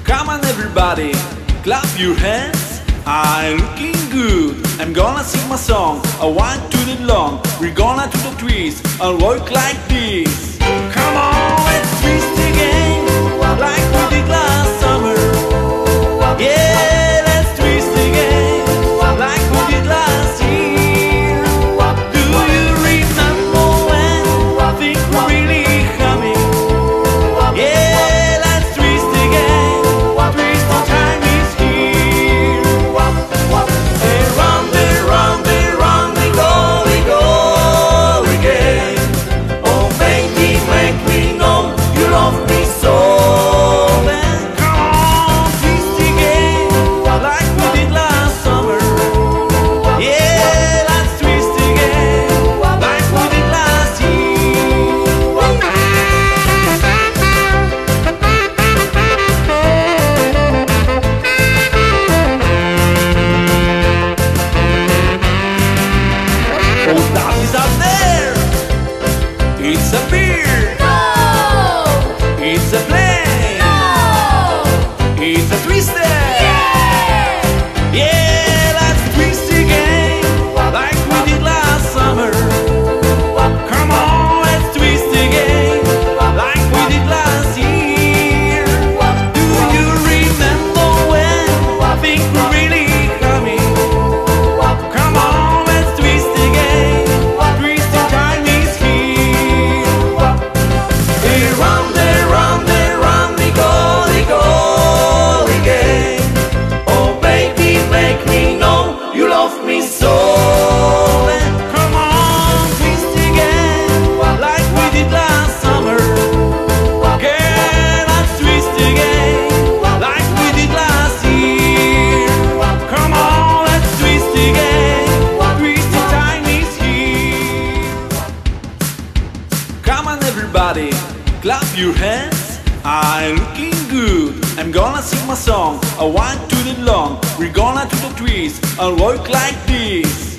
Come on everybody, clap your hands. I'm looking good. I'm gonna sing my song. I want to the long. We're gonna to the trees and work like this. Come on, let's twist again, like we did last summer. Yeah, let's twist again, like we did last year. Do you remember when things were really coming? Yeah, let's twist again. Twist the time is here. Say round and round and round we go again. Oh baby, make me know you love me so. Then come on, twist again, like we did last summer. Yeah, let's twist again, like we did last year. Oh, that is up there. It's a beer. No! It's a plane. No! It's a twister. Yeah! Yeah, let's twist again, like we did last summer. Come on, let's twist again, like we did last year. Do you remember when things were really coming? Come on, let's twist again. Twisting time is here. Hey, round and round and round we go again. Oh baby, make me know you love me so. Then come on, twist again, like we did last summer. Girl, let's twist again, like we did last year. Come on, let's twist again. Twisting time is here. Come on everybody, clap your hands. I'm looking good. I'm gonna sing my song. I want to the long. We're gonna to the trees and work like this.